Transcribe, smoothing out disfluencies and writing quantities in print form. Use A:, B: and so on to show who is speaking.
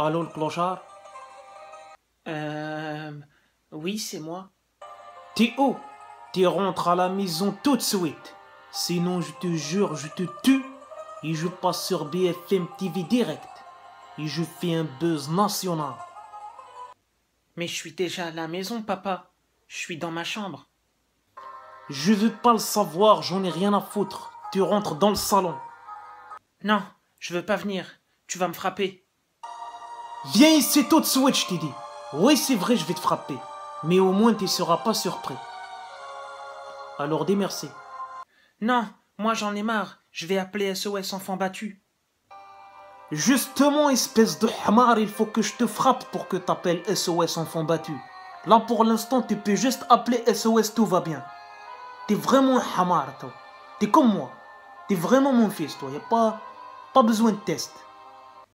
A: Allô, le clochard?
B: Oui, c'est moi.
A: T'es où? Tu rentres à la maison tout de suite. Sinon, je te jure, je te tue. Et je passe sur BFM TV direct. Et je fais un buzz national.
B: Mais je suis déjà à la maison, papa. Je suis dans ma chambre.
A: Je veux pas le savoir, j'en ai rien à foutre. Tu rentres dans le salon.
B: Non, je veux pas venir. Tu vas me frapper.
A: Viens ici tout de suite, je t'ai dit. Oui, c'est vrai, je vais te frapper. Mais au moins, tu seras pas surpris. Alors dis merci.
B: Non, moi j'en ai marre. Je vais appeler SOS Enfants Battus.
A: Justement, espèce de hamar, il faut que je te frappe pour que t'appelles SOS Enfants Battus. Là, pour l'instant, tu peux juste appeler SOS Tout va bien. T'es vraiment un hamar, toi. T'es comme moi. T'es vraiment mon fils, toi. Y a pas besoin de test.